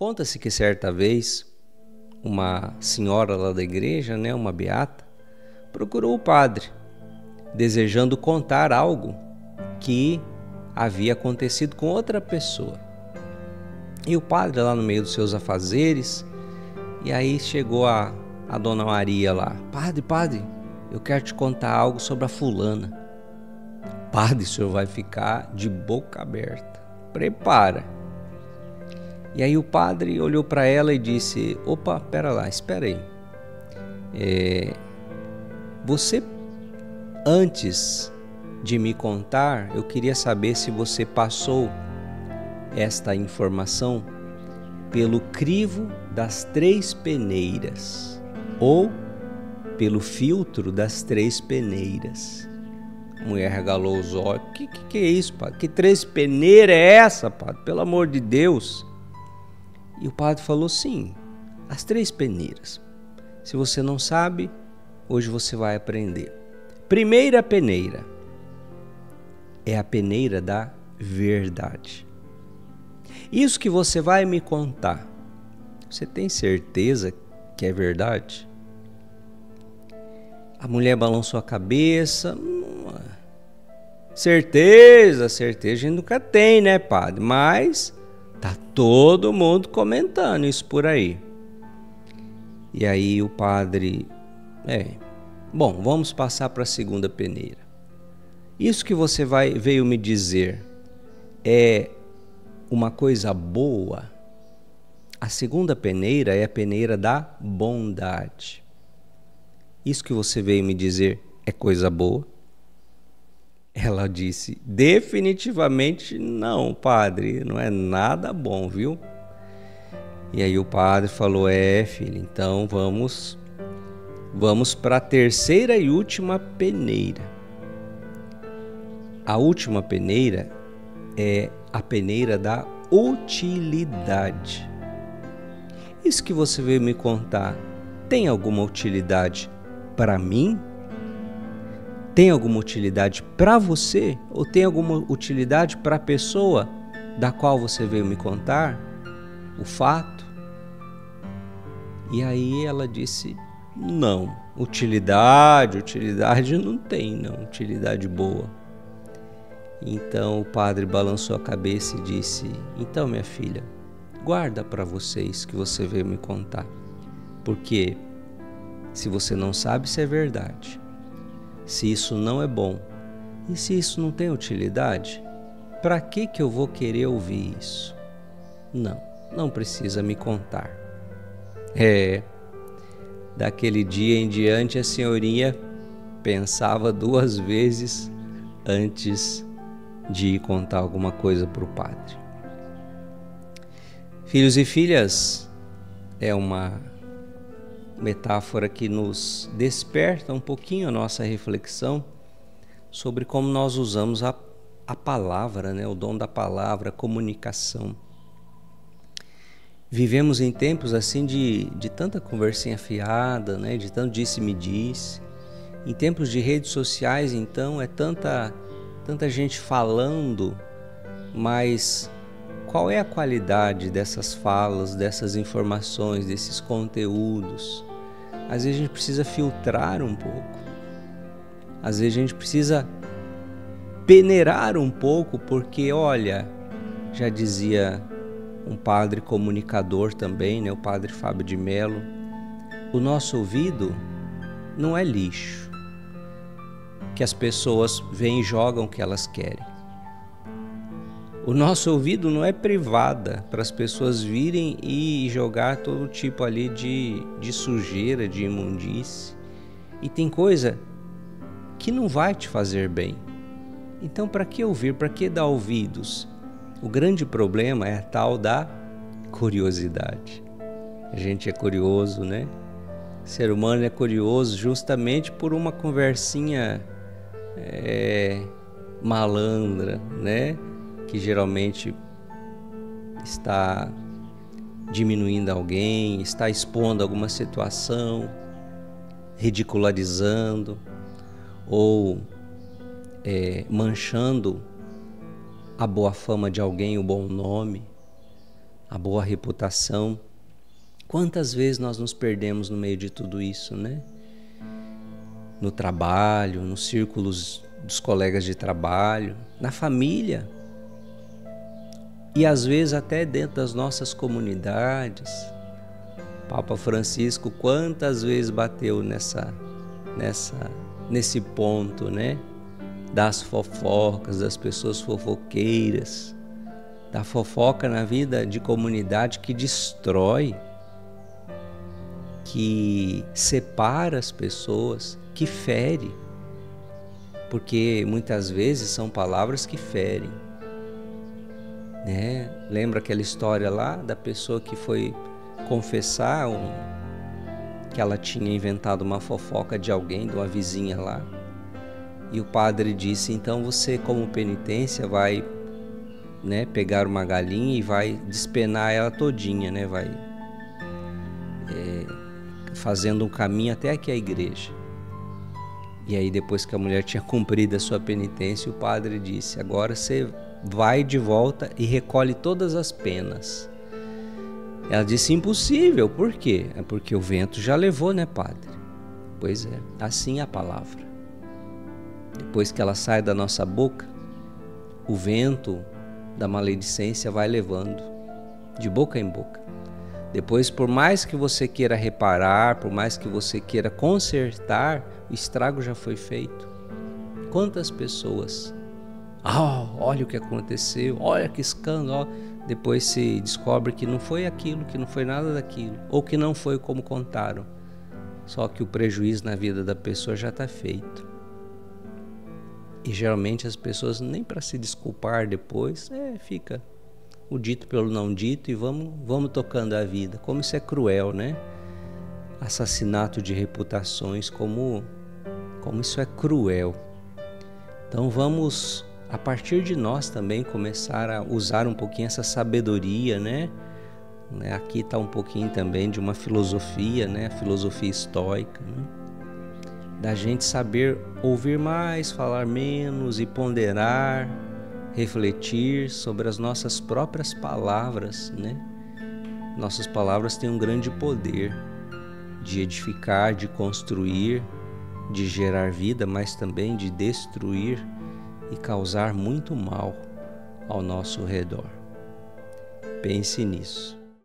Conta-se que certa vez uma senhora lá da igreja, uma beata, procurou o padre, desejando contar algo que havia acontecido com outra pessoa. E o padre lá no meio dos seus afazeres, e aí chegou a Dona Maria lá: Padre, eu quero te contar algo sobre a fulana. Padre, o senhor vai ficar de boca aberta, prepara. E aí o padre olhou para ela e disse: opa, espera aí. Você, antes de me contar, eu queria saber se você passou esta informação pelo crivo das 3 peneiras ou pelo filtro das 3 peneiras. A mulher regalou os olhos: que é isso, padre? Que 3 peneiras é essa, padre? Pelo amor de Deus. E o padre falou: sim, as 3 peneiras. Se você não sabe, hoje você vai aprender. Primeira peneira é a peneira da verdade. Isso que você vai me contar, você tem certeza que é verdade? A mulher balançou a cabeça. Certeza, a gente nunca tem, né, padre? Mas tá todo mundo comentando isso por aí. E aí o padre: bom, vamos passar para a segunda peneira. Isso que você veio me dizer é uma coisa boa? A segunda peneira é a peneira da bondade. Isso que você veio me dizer é coisa boa? Ela disse: definitivamente não, padre, não é nada bom, viu? E aí o padre falou: filha, então vamos para a terceira e última peneira. A última peneira é a peneira da utilidade. Isso que você veio me contar tem alguma utilidade para mim? Tem alguma utilidade para você? Ou tem alguma utilidade para a pessoa da qual você veio me contar o fato? E aí ela disse: não, utilidade não tem, não, utilidade boa. Então o padre balançou a cabeça e disse: então, minha filha, guarda para vocês que você veio me contar, porque se você não sabe se é verdade, se isso não é bom e se isso não tem utilidade, para que eu vou querer ouvir isso? Não precisa me contar. Daquele dia em diante a senhorinha pensava 2 vezes antes de ir contar alguma coisa para o padre. Filhos e filhas, é uma metáfora que nos desperta um pouquinho a nossa reflexão sobre como nós usamos a palavra, o dom da palavra, a comunicação. Vivemos em tempos assim de tanta conversinha fiada, de tanto disse-me-disse. Em tempos de redes sociais, então, é tanta gente falando, mas qual é a qualidade dessas falas, dessas informações, desses conteúdos? Às vezes a gente precisa filtrar um pouco. Às vezes a gente precisa peneirar um pouco, porque, olha, já dizia um padre comunicador também, o padre Fábio de Mello, o nosso ouvido não é lixo, que as pessoas vêm e jogam o que elas querem. O nosso ouvido não é privada para as pessoas virem e jogar todo tipo ali de sujeira, de imundície. E tem coisa que não vai te fazer bem. Então, para que ouvir? Para que dar ouvidos? O grande problema é a tal da curiosidade. A gente é curioso, O ser humano é curioso justamente por uma conversinha malandra, que geralmente está diminuindo alguém, está expondo alguma situação, ridicularizando ou manchando a boa fama de alguém, o bom nome. a boa reputação. Quantas vezes nós nos perdemos no meio de tudo isso, né? No trabalho, nos círculos dos colegas de trabalho, na família e às vezes até dentro das nossas comunidades. Papa Francisco quantas vezes bateu nesse ponto, né? Das fofocas, das pessoas fofoqueiras, da fofoca na vida de comunidade que destrói, que separa as pessoas, que fere, porque muitas vezes são palavras que ferem, né? Lembra aquela história lá da pessoa que foi confessar que ela tinha inventado uma fofoca de alguém, de uma vizinha lá, e o padre disse: então você, como penitência, vai, né, pegar uma galinha e vai despenar ela todinha, né? Vai fazendo um caminho até aqui a igreja. E aí, depois que a mulher tinha cumprido a sua penitência, o padre disse: agora você vai de volta e recolhe todas as penas. Ela disse: impossível. Por quê? É porque o vento já levou, né, padre? Pois é, assim é a palavra. Depois que ela sai da nossa boca, o vento da maledicência vai levando de boca em boca. Depois, por mais que você queira reparar, por mais que você queira consertar, o estrago já foi feito. Quantas pessoas, olha o que aconteceu, olha que escândalo, depois se descobre que não foi aquilo, que não foi nada daquilo, ou que não foi como contaram. Só que o prejuízo na vida da pessoa já está feito. E geralmente as pessoas, nem para se desculpar depois, fica o dito pelo não dito e vamos tocando a vida. Como isso é cruel, né? Assassinato de reputações, como isso é cruel. Então vamos, a partir de nós também, começar a usar um pouquinho essa sabedoria, né? Aqui está um pouquinho também de uma filosofia, né? A filosofia estoica, né? Da gente saber ouvir mais, falar menos e ponderar, refletir sobre as nossas próprias palavras, né? Nossas palavras têm um grande poder de edificar, de construir, de gerar vida, mas também de destruir e causar muito mal ao nosso redor. Pense nisso.